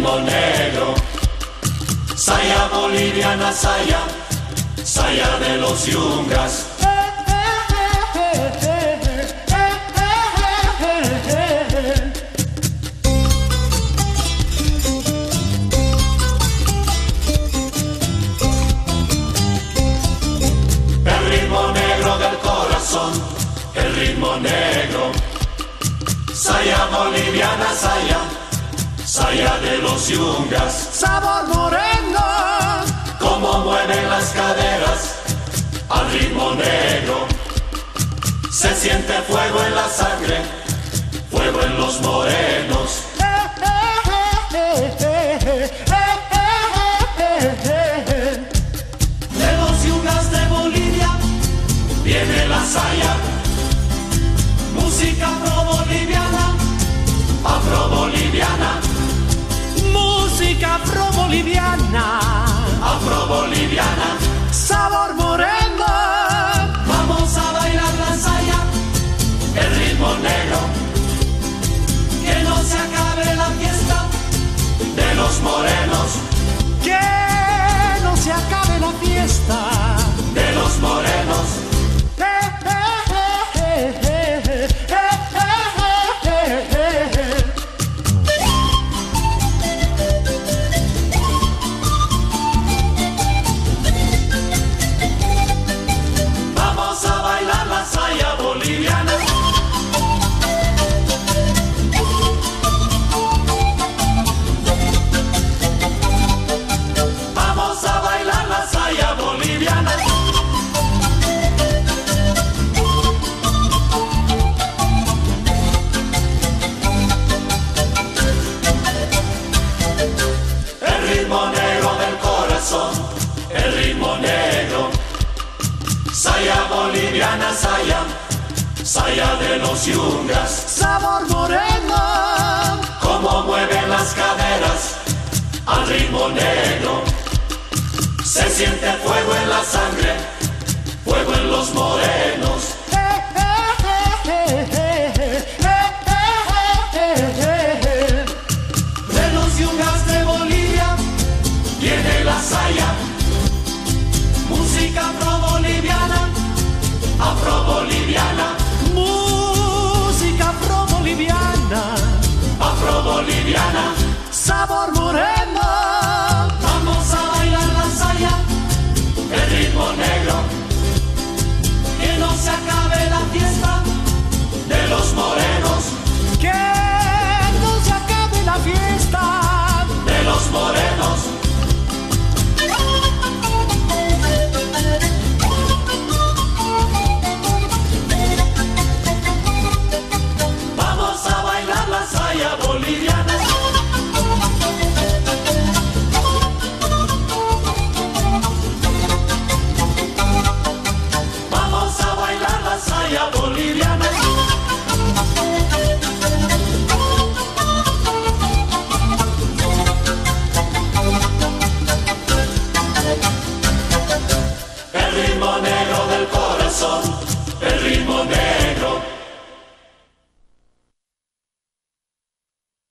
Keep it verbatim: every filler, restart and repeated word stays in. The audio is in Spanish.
ritmo negro. Saya boliviana, saya, saya de los yungas. El ritmo negro del corazón, el ritmo negro. Saya boliviana, saya, saya de los yungas. Sabor moreno, Cómo mueven las caderas al ritmo negro. Se siente fuego en la sangre, fuego en los morenos. De los yungas de Bolivia viene la saya. Música afro-boliviana, afro-boliviana, música afro-boliviana, afro-boliviana. sabor moreno. Vamos a bailar la saya, el ritmo negro. Que no se acabe la fiesta de los morenos, Que no se acabe la fiesta de los morenos. Vamos a bailar la saya boliviana. Vamos a bailar la saya boliviana. El ritmo negro del corazón, el ritmo negro. Saya boliviana, saya, saya de los yungas. Sabor moreno, Cómo mueven las caderas al ritmo negro. Se siente fuego en la sangre, fuego en los morenos. De los yungas de Bolivia viene la saya. Música afro-boliviana, afro-boliviana, música afro-boliviana, afro-boliviana. sabor moreno. Vamos a bailar la saya, el ritmo negro. Que no se acabe la fiesta de los morenos, Que no se acabe la fiesta de los morenos. Vamos a bailar la saya boliviana. Vamos a bailar la saya boliviana. El ritmo negro del corazón, el ritmo negro.